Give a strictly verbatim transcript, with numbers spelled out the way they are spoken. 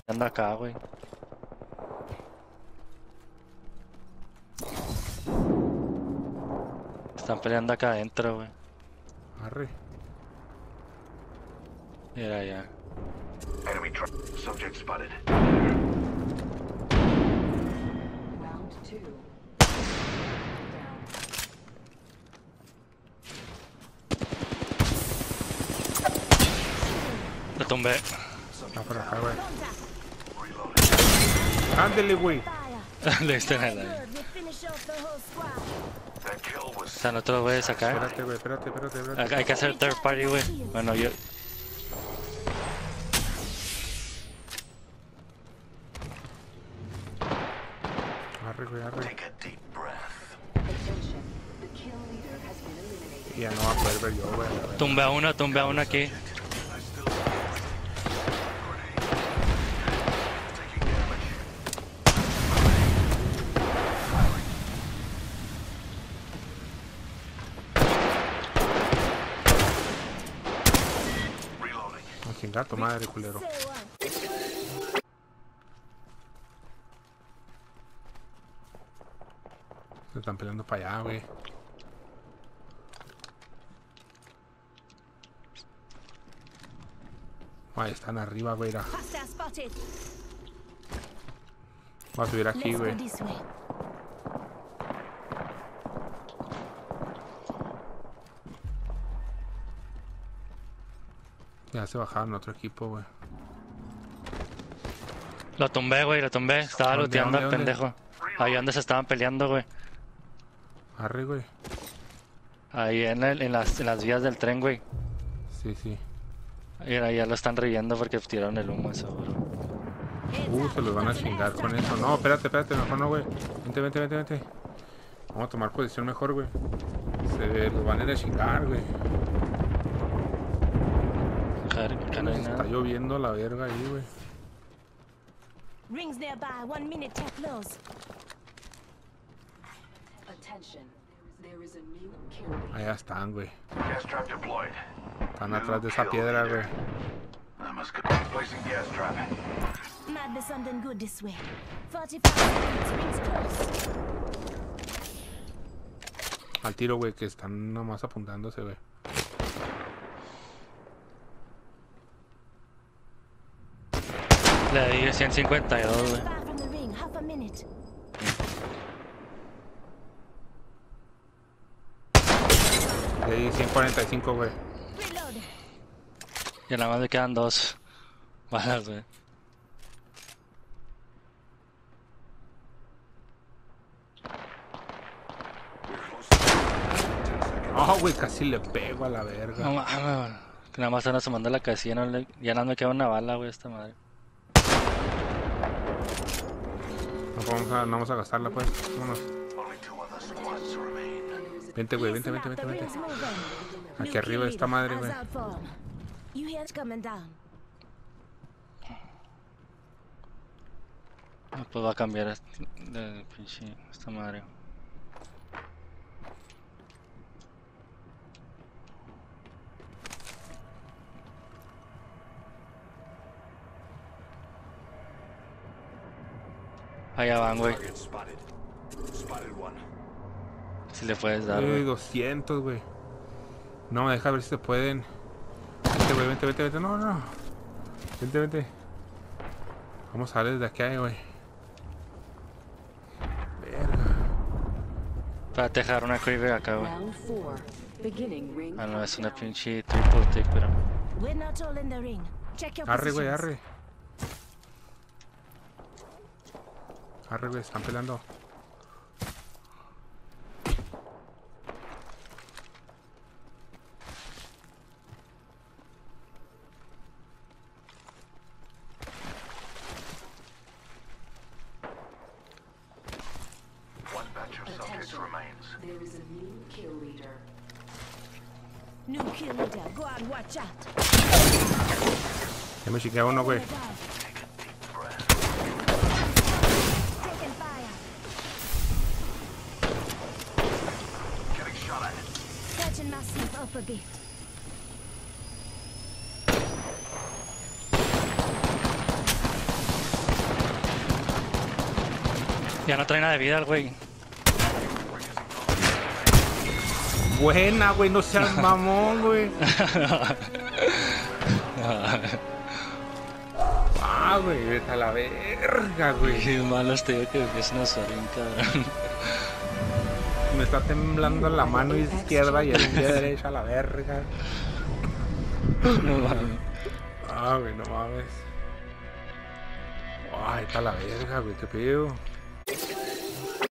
Anda acá, güey. Están peleando acá adentro, güey. Arre. Mira ya. Enemy truck. Subject spotted. Round two. Lo tumbé. Está por acá, güey. Ándele, güey. Le diste en el aire. That kill was Están otros güeyes acá. Espérate, güey, espérate, espérate, espérate. Hay hay que hacer third party, güey. Bueno, yo... Arre, güey, arre. take a deep breath. Attention. The kill leader has been eliminated. Y ya no va a poder ver yo, güey. a ver. Tumbé a uno, tumbé a uno aquí. I still grenade. Taking damage. Reloading. A chingar tu madre, culero. Se están peleando para allá, güey. Ahí están arriba, güey. Voy a subir aquí, güey. Ya se bajaron otro equipo, güey. Lo tumbé, güey, lo tumbé. Estaba ¿Dónde, looteando al dónde, pendejo. Ahí donde se estaban peleando, güey. Arre, güey. Ahí en, el- en, las, en las vías del tren, güey. Sí, sí. Mira, ya lo están riendo porque tiraron el humo, seguro. Uh, se los van a chingar con eso. No, espérate, espérate, mejor no, güey. Vente, vente, vente, vente. Vamos a tomar posición mejor, güey. Se los van a ir a chingar, güey. Joder, acá no hay Está nada. lloviendo la verga ahí, güey. Rings nearby. One minute till close. Attention. There is a new kill leader. Allá están, güey. Gas trap deployed. Están atrás de esa piedra, güey. I must go. Placing gas trap. Might be something good this way. Forty-five seconds. Rings close. Al tiro, güey, que están nomás apuntándose, güey. Le di ciento cincuenta y dos, güey. Far from the ring. Half a minute. De ahí ciento cuarenta y cinco, güey. Reload. Y nada más me quedan dos balas, güey. Oh, güey, casi le pego a la No verga. mames, güey. Que nada más están asomando la casilla, no le... ya nada más me queda una bala, güey, esta madre. No vamos a, no vamos a gastarla, pues. Vámonos. Only two other squads remain. Vente, güey, vente, vente, vente, vente. Aquí arriba de esta madre, güey. You hear it coming down. Ah, pues va a cambiar este- de pinche esta madre. Allá van, güey. Target spotted. Spotted one. Si le puedes dar, Uy, güey. doscientos, güey. No, deja ver si se pueden. Vente, güey, vente, vente, vente. No, no. Vente, vente. Vamos a ver desde aquí, güey. Verga. Espérate, dejar una quiver acá, güey. Round four. Beginning ring Ah, no, es una countdown. pinche triple tick, pero... We're not all in the ring. Check your Arre, güey, positions. arre. Arre, güey, están peleando. One batch of subjects Attention. remains. There is a new kill leader. New kill leader. Go on, watch out. Ya me chiqué a uno, güey. Down. Take a deep breath. Taking fire. Getting shot at. Catching myself up a bit. Ya no trae nada de vida el güey. Buena, güey, no seas mamón, güey. Ah, güey, vete a la verga, güey. Qué malos te digo que me empiezan a usar bien, cabrón. Me está temblando la mano izquierda y el pie derecho a la verga. No mames. Ah, güey, no mames. Ay, está la verga, güey, qué pedo.